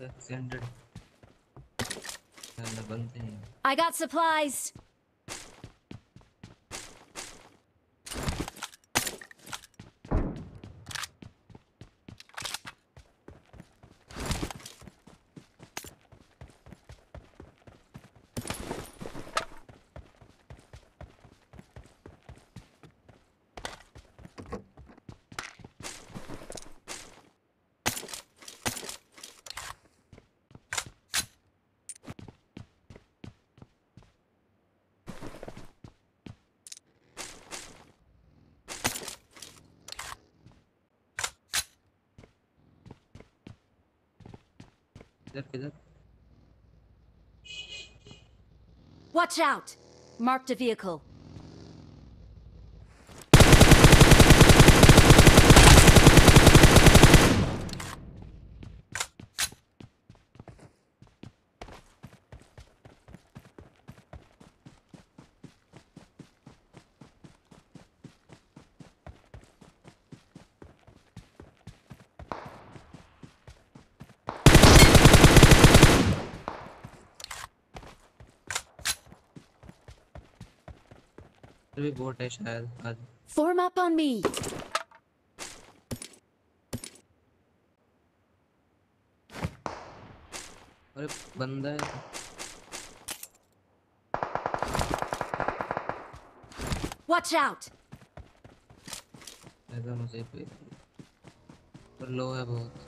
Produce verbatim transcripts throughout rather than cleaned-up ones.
I got supplies. Watch out! Marked a vehicle. भी bot है शायद आज। Form up on me. अरे बंदा है। Watch out. ऐसा मुझे पे पर लो है बहुत।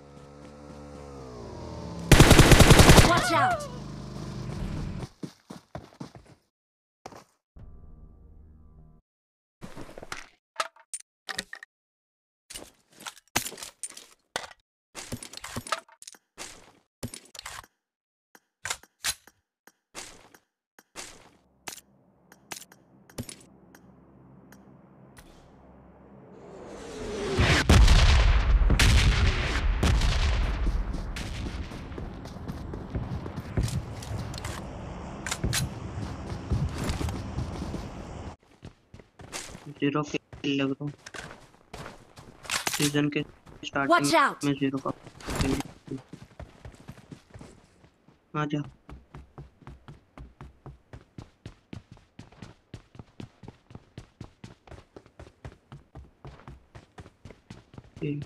Watch out. जीरो के लग रहा हूँ सीजन के Watch स्टार्टिंग out. में जीरो का आ जा। ठीक।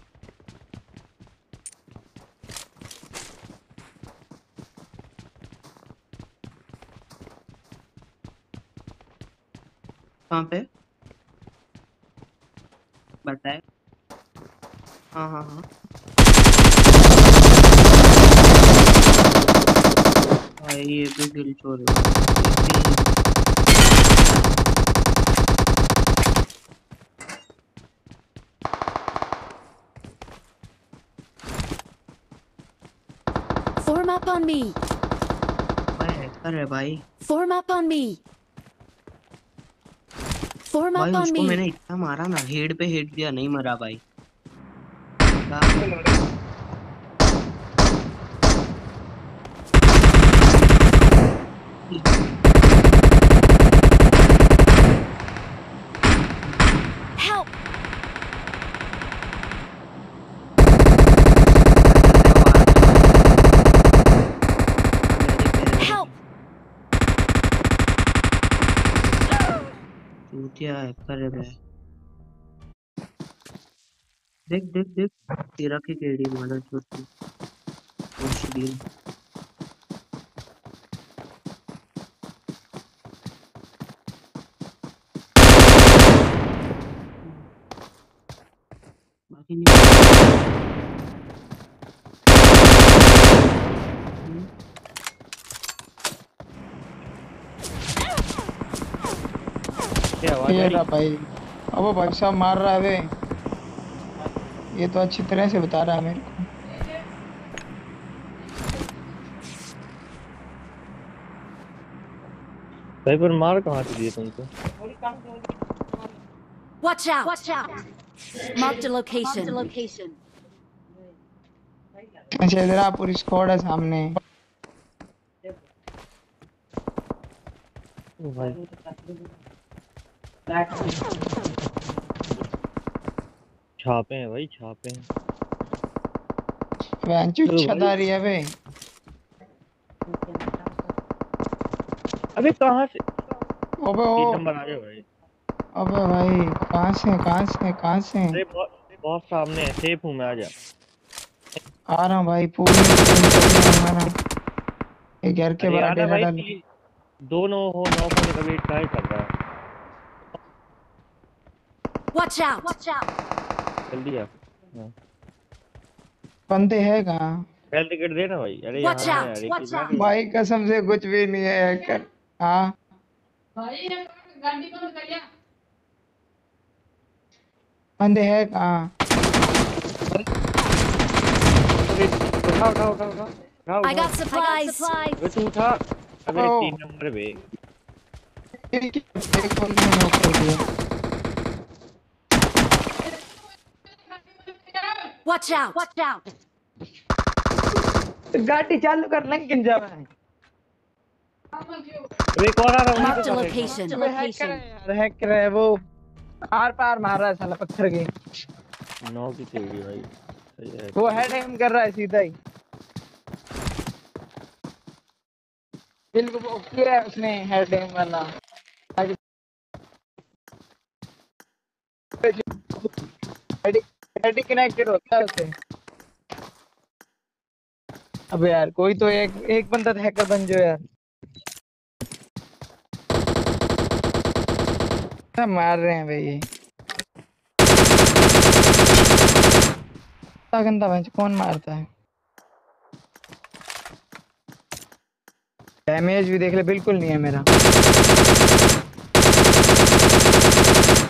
कहाँ पे बताए? हाँ हाँ हाँ भाई ये भी दिल चोर है। Form up on me. भाई हैकर है भाई। Form up on me. Form भाई up on उसको me. मैंने इतना मारा ना, हेड पे हेड दिया, नहीं मरा भाई। Help! Help! चूतिया हैकर है भाई। देख देख देख तेरा की केड़ी मारा चूती मुश्किल। बाकी नहीं क्या आवाज आ रही भाई? अब भाई साहब मार रहा है वे, ये तो अच्छी तरह से बता रहा है मेरे को। भाई पर मार कहाँ से दिए तुमको? Watch out! Watch out! Marked a location. Marked a location. अच्छा इधर आप पूरी स्क्वाड है सामने। ओ भाई छापे हैं भाई, छापे हैं। वैंचू छदारी है वे। अबे कहाँ से? अबे तीन ओ नंबर आ जाओ भाई। अबे भाई कहाँ से कहाँ से कहाँ से अरे बहुत बहुत सामने है, सेफ हूँ मैं, आ जा। आ रहा हूँ भाई, पूरी पूरी तभी आऊंगा ना। ये घर के अरे बाहर आना डेरा भाई, डाल। तीन दोनों हो, नॉक होने का वेट काहे कर रहा है? Watch out! Watch out! जल्दी आ। हाँ। बंदे है कहाँ? हेल्थ टिकट देना भाई। अरे Watch यहाँ है out! यार, एक Watch मैं out! तो। भाई कसम से कुछ भी नहीं है कर। हाँ बंदे है कहाँ? अरे उठा उठा उठा उठा उठा I उठा। got supplies. अबे तू उठा। अबे अबे ओ तीन नंबर पे। एक एक बंदे ने नॉक कर दिया। Watch out! Watch out! गाड़ी चालू कर लंकिन जा भाई। अबे एक और आ रहा है उसी के Marked a साथ, एक और। location. अबे हैकर है यार, हैकर है वो। आर पार मार रहा है साला पत्थर के। नौ की केड़ी भाई, सही है। वो हेड एम कर रहा है सीधा ही। बिल्कुल वो किया है उसने हेड एम वाला। हेड कनेक्टेड होता है उसे। अबे यार कोई तो एक एक बंदा तो हैकर बन जाओ यार। सब मार रहे हैं भाई ये। इतना गंदा बेंच कौन मारता है? डैमेज भी देख ले, बिल्कुल नहीं है मेरा।